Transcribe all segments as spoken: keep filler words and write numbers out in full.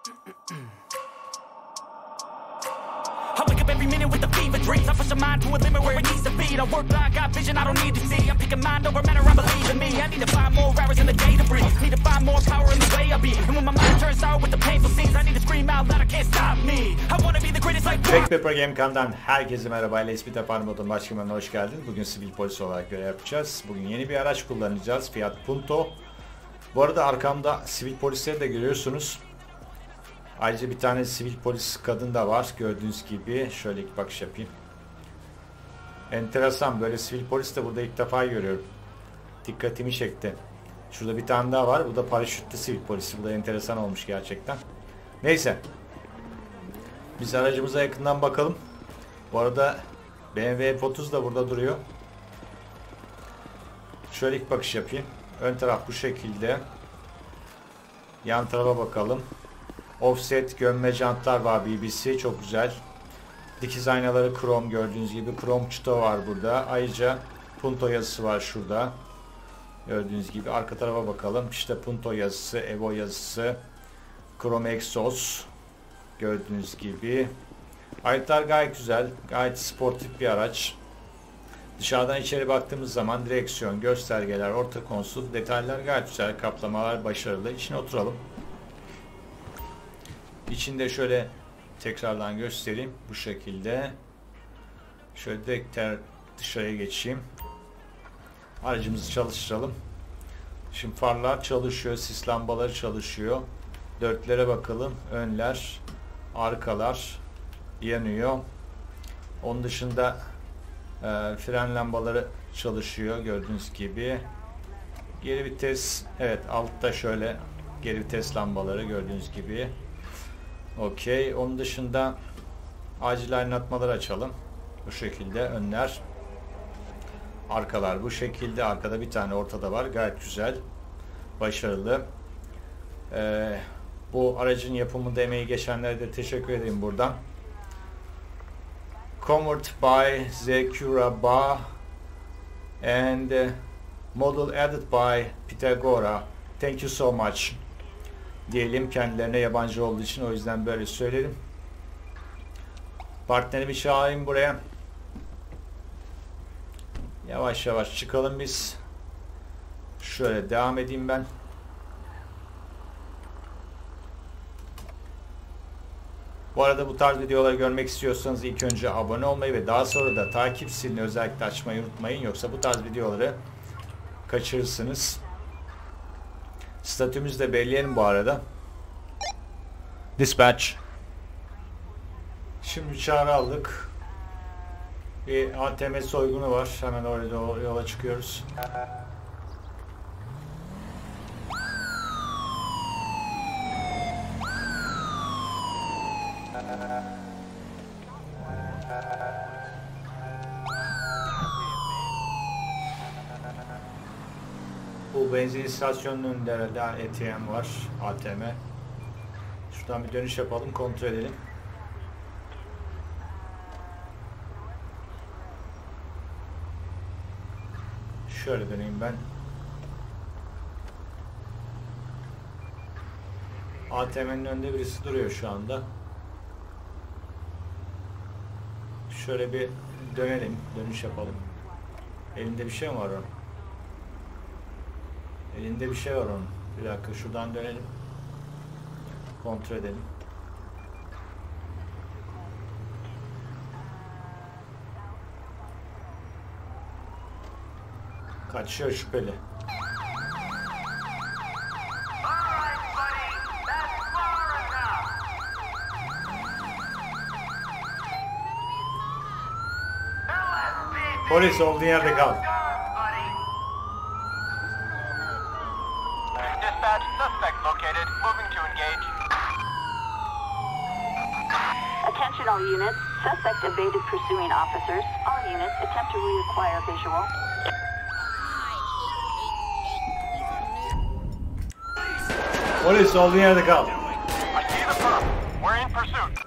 I wake up every minute with the fever dreams. I push my mind to a limit where it needs to be. I work blind, got vision I don't need to see. I'm picking mind over matter, I believe in me. I need to find more hours in the day to breathe. Need to find more power in the way I be. And when my mind turns sour with the painful scenes, I need to scream out loud, I can't stop me. I wanna be the greatest like Backpaper Gamecan'dan herkese merhaba. L S P Tapar Mod'un başkanına hoş geldin. Bugün sivil polis olarak görev yapacağız. Bugün yeni bir araç kullanacağız. Fiat Punto. Bu arada arkamda sivil polisleri de görüyorsunuz. Ayrıca bir tane sivil polis kadın da var. Gördüğünüz gibi. Şöyle ilk bakış yapayım. Enteresan. Böyle sivil polis de burada ilk defa görüyorum. Dikkatimi çekti. Şurada bir tane daha var. Bu da paraşütlü sivil polis. Bu da enteresan olmuş gerçekten. Neyse. Biz aracımıza yakından bakalım. Bu arada B M W F otuz da burada duruyor. Şöyle ilk bakış yapayım. Ön taraf bu şekilde. Yan tarafa bakalım. Offset gömme jantlar var, B B C çok güzel. Dikiz aynaları krom, gördüğünüz gibi krom çuto var burada. Ayrıca Punto yazısı var şurada. Gördüğünüz gibi arka tarafa bakalım. İşte Punto yazısı, Evo yazısı, krom egzoz. Gördüğünüz gibi. Aletler gayet güzel, gayet sportif bir araç. Dışarıdan içeri baktığımız zaman direksiyon, göstergeler, orta konsol, detaylar gayet güzel, kaplamalar başarılı. İçine oturalım. İçinde şöyle tekrardan göstereyim. Bu şekilde. Şöyle direkt dışarıya geçeyim. Aracımızı çalıştıralım. Şimdi farlar çalışıyor. Sis lambaları çalışıyor. Dörtlere bakalım. Önler, arkalar yanıyor. Onun dışında e, fren lambaları çalışıyor. Gördüğünüz gibi. Geri vites. Evet, altta şöyle geri vites lambaları gördüğünüz gibi. Okey. Onun dışında acil aydınlatmaları açalım. Bu şekilde önler. Arkalar bu şekilde. Arkada bir tane ortada var. Gayet güzel. Başarılı. Ee, bu aracın yapımında emeği geçenlere de teşekkür edeyim buradan. Comfort by Zekura Ba and uh, model added by Pythagora. Thank you so much. Diyelim, kendilerine yabancı olduğu için o yüzden böyle söyledim. Partnerimi çağırayım buraya. Yavaş yavaş çıkalım biz. Şöyle devam edeyim ben. Bu arada bu tarz videoları görmek istiyorsanız ilk önce abone olmayı ve daha sonra da takip zilini özellikle açmayı unutmayın. Yoksa bu tarz videoları kaçırırsınız. Statümüzü de belirleyelim bu arada. Dispatch. Şimdi çağrı aldık. Bir A T M soygunu var. Hemen orada yola çıkıyoruz. Bu benzin istasyonunun önünde herhalde A T M var. A T M. Şuradan bir dönüş yapalım, kontrol edelim. Şöyle döneyim ben. A T M'nin önünde birisi duruyor şu anda. Şöyle bir dönelim, dönüş yapalım. Elinde bir şey mi var onun? Elinde bir şey var onun. Bir dakika, şuradan dönelim. Kontrol edelim. Kaçıyor şüpheli. Polis olduğu yerde kal. Dispatch, suspect located. Moving to engage. Attention all units. Suspect evaded pursuing officers. All units attempt to reacquire visual. Polis olduğu yerde kal. I see the perp. We're in pursuit.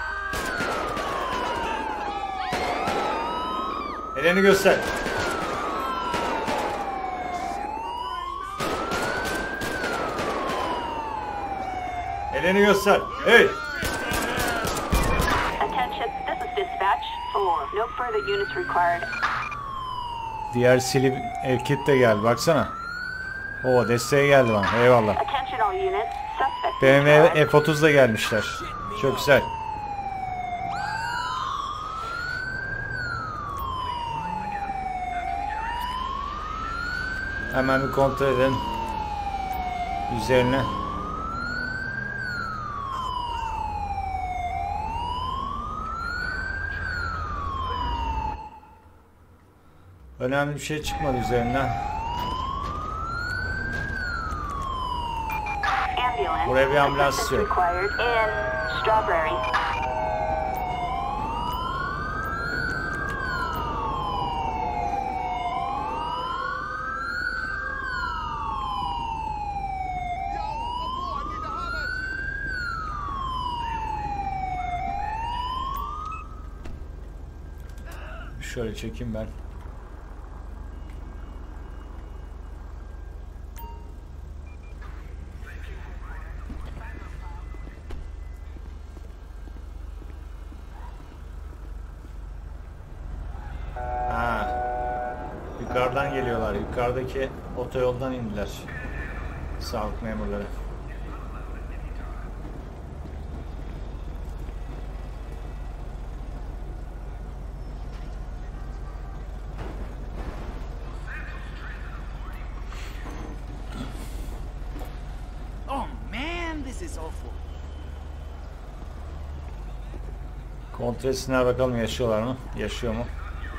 Elini göster. Elini göster. Hey. Attention, this is dispatch four. No further units required. Diğer silip Elkit de geldi. Baksana. Oo, desteğe geldi bana. Eyvallah. Attention all units. Suspect. B M W F otuz da gelmişler. Çok güzel. Hemen bir kontrol edelim. Üzerine. Önemli bir şey çıkmadı üzerinden. Buraya bir ambulans istiyorum. Required in Strawberry. Şöyle çekeyim ben. Ha. Yukarıdan geliyorlar. Yukarıdaki otoyoldan indiler. Sağlık memurları. Kontrol etsinler bakalım yaşıyorlar mı? Yaşıyor mu?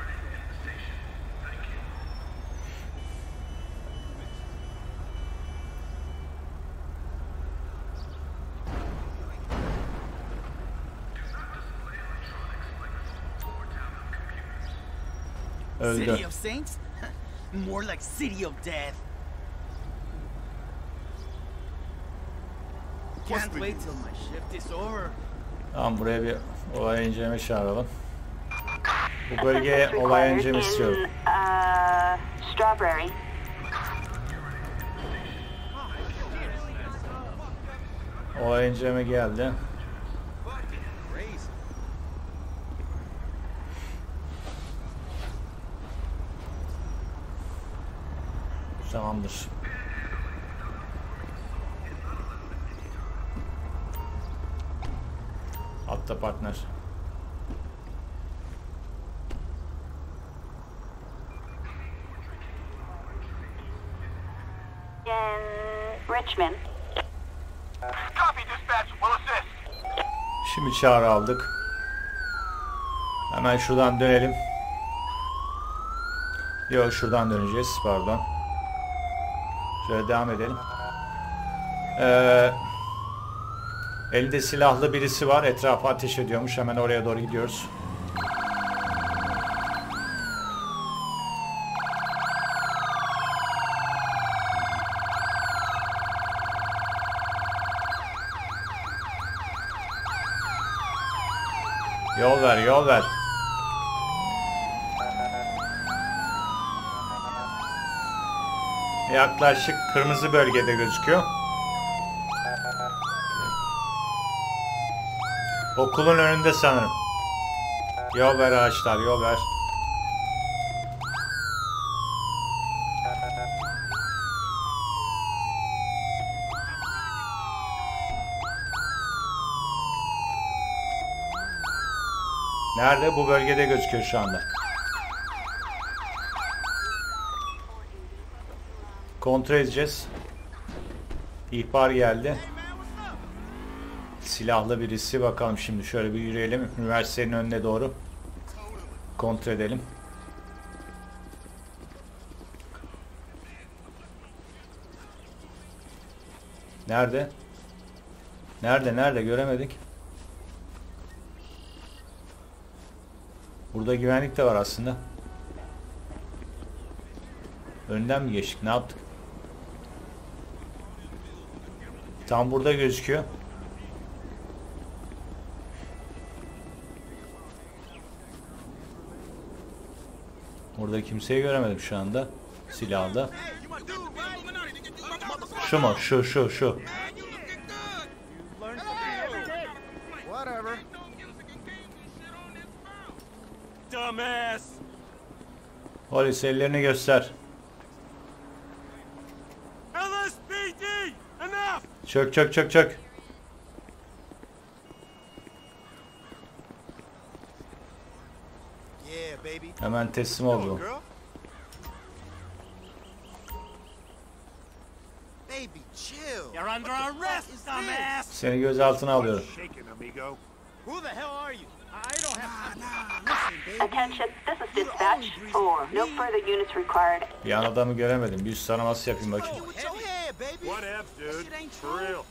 Öldü. City of Saints? More like City of Death. Can't wait till my shift is over. Tamam, buraya bir olay inceleme çağıralım. Bu bölgeye olay inceleme istiyorum. Uh, Strawberry. Olay inceleme geldi. Tamamdır. Hatta partner. In Richmond. Copy, dispatch. We'll assist. Şimdi çağrı aldık. Hemen şuradan dönelim. Yok, şuradan döneceğiz. Pardon. Şöyle devam edelim. Ee, elinde silahlı birisi var. Etrafa ateş ediyormuş. Hemen oraya doğru gidiyoruz. Yol ver, yol ver. Yaklaşık kırmızı bölgede gözüküyor. Okulun önünde sanırım. Yol ver ağaçlar, yol ver. Nerede? Bu bölgede gözüküyor şu anda. Kontrol edeceğiz. İhbar geldi. Silahlı birisi. Bakalım şimdi şöyle bir yürüyelim. Üniversitenin önüne doğru. Kontrol edelim. Nerede? Nerede? Nerede? Göremedik. Burada güvenlik de var aslında. Önden mi geçtik? Ne yaptık? Tam burada gözüküyor. Burada kimseyi göremedim şu anda. Silahla. You my dude, right? Şu mu? Şu şu şu. You looking good. You learned dumbass. Polis ellerini göster. L S P D, enough. Çök çök çök çök. Yeah, baby. Hemen teslim oldu. Girl. Baby, chill. You're under arrest, dumbass. Seni gözaltına alıyorum. Shaking, amigo. Who the hell are you? I don't have time. Nah, listen, baby. Attention, this is dispatch four. No further units required. Bir an adamı göremedim. Bir yüz taraması yapayım bakayım. With your head, baby. What else, dude? Shit ain't For true. real.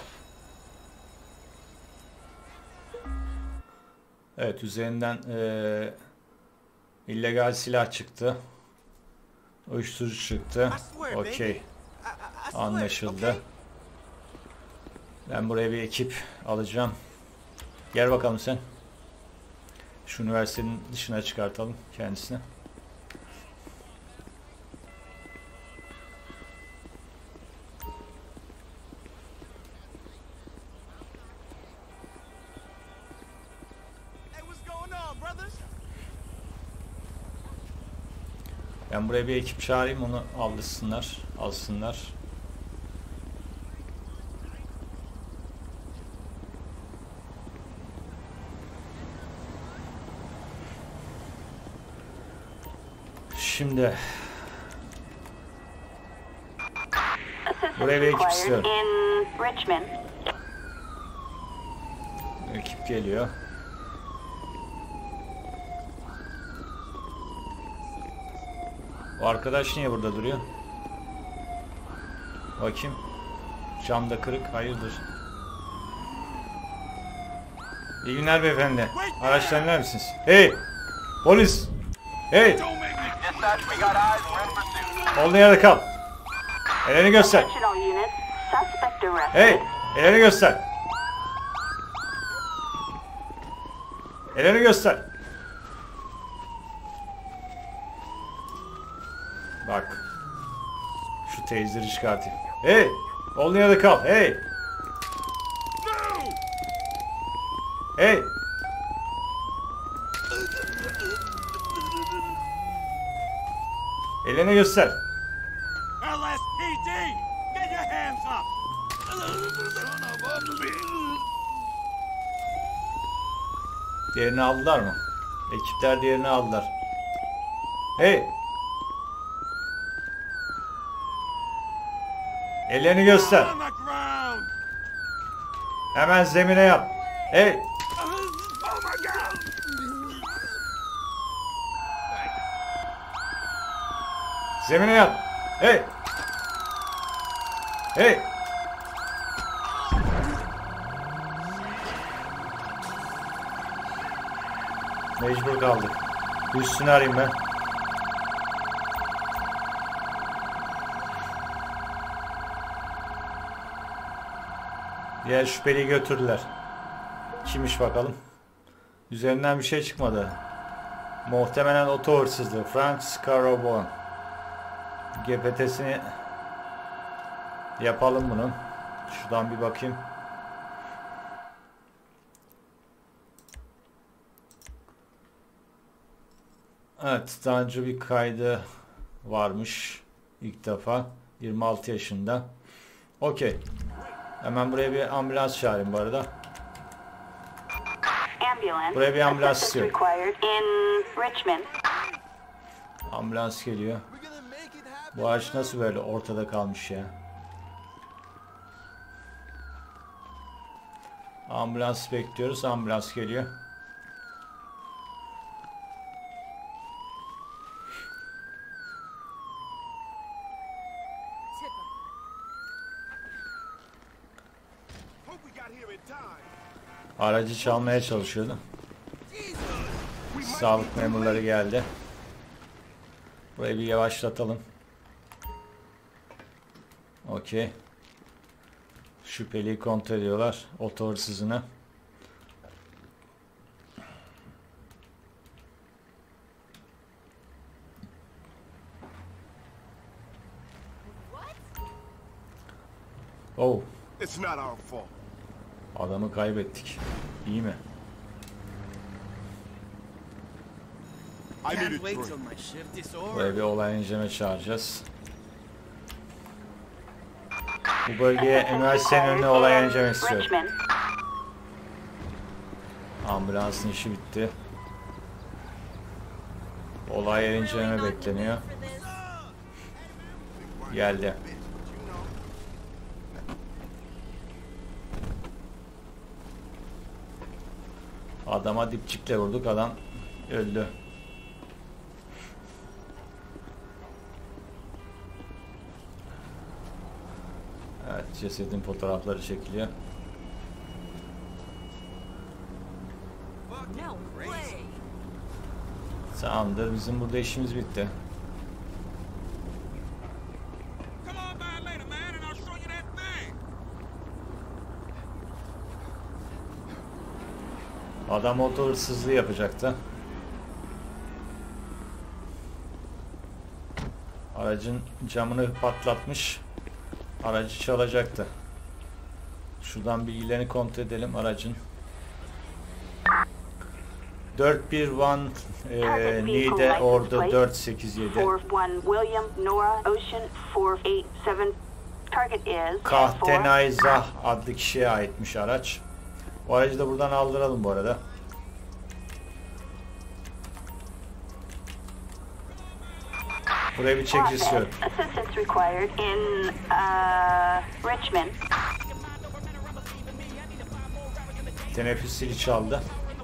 Evet, üzerinden eee, illegal silah çıktı. Uyuşturucu çıktı. Okey. Anlaşıldı. Ben buraya bir ekip alacağım. Gel bakalım sen. Şu üniversitenin dışına çıkartalım kendisini. Hey, what's going on, brothers? Ben buraya bir ekip çağırayım, onu alsınlar, alsınlar. Şimdi buraya bir ekip istiyorum. In Richmond. Ekip geliyor. O arkadaş niye burada duruyor? Bakayım. Camda kırık. Hayırdır? İyi günler beyefendi. Araçtan iner misiniz? Hey! Polis! Hey! Dispatch, we got eyes. We're in pursuit. Olduğun yerde kal. Elini göster. Attention all units. Suspect arrested. Hey! Elini göster. Elini göster. Bak. Şu teyzeleri çıkartayım. Hey! Olduğun yerde kal. Hey! Hey! Elini göster. L S P D, get your hands up. Diğerini aldılar mı? Ekipler diğerini aldılar. Hey! Ellerini göster. On the ground. Hemen zemine yap. Hey! Oh my God. Zemine yap. Hey! Hey! Mecbur kaldık. Üstünü arayayım ben. Diğer şüpheliyi götürdüler. Kimmiş bakalım? Üzerinden bir şey çıkmadı. Muhtemelen oto hırsızlığı. Frank Scarabon. G P T'sini yapalım bunu. Şuradan bir bakayım. Evet, daha önce bir kaydı varmış. İlk defa. yirmi altı yaşında. Okey. Hemen buraya bir ambulans çağırayım bu arada. Ambulance. Buraya bir ambulans Assistance istiyorum. required in Richmond. Ambulans geliyor. Bu ağaç nasıl böyle ortada kalmış ya? Ambulans bekliyoruz. Ambulans geliyor. Hope we got here in time. Aracı çalmaya çalışıyordu. Sağlık memurları geldi. Burayı bir yavaşlatalım. Okey. Şüpheliyi kontrol ediyorlar. Oto hırsızını. Oh. It's not our fault. Adamı kaybettik. İyi mi? I need a Can't wait drink. till my shift is over. Buraya bir olay inceleme çağıracağız. Bu bölgeye üniversitenin önüne olay inceleme istiyorum. Richmond. Ambulansın işi bitti. Olay yer inceleme bekleniyor. Geldi. Adama dipçikle vurduk, adam öldü. Evet, cesedin fotoğrafları çekiliyor. Tamamdır, bizim burada işimiz bitti. Come on by later, man, and I'll show you that thing. Adam oto hırsızlığı yapacaktı. Aracın camını patlatmış. Aracı çalacaktı. Şuradan bilgilerini kontrol edelim aracın. dört bir bir e, Nide Ordu dört sekiz yedi. four one William Nora Ocean four eight seven. Target is Kahtenayzah adlı kişiye aitmiş araç. O aracı da buradan aldıralım bu arada. Buraya bir çekici istiyorum. Assistance required in uh, Richmond. Teneffüs zili çaldı.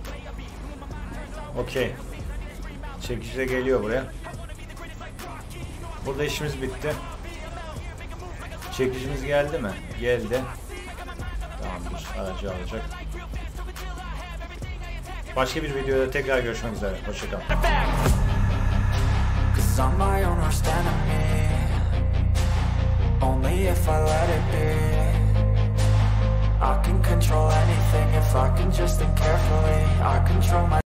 Okey. Çekici de geliyor buraya. Burada işimiz bitti. Çekicimiz geldi mi? Geldi. Tamamdır. Aracı alacak. Başka bir videoda tekrar görüşmek üzere. Hoşçakalın. Cause I'm my own worst enemy. Only if I let it be. I can control anything if I can just think carefully. I control my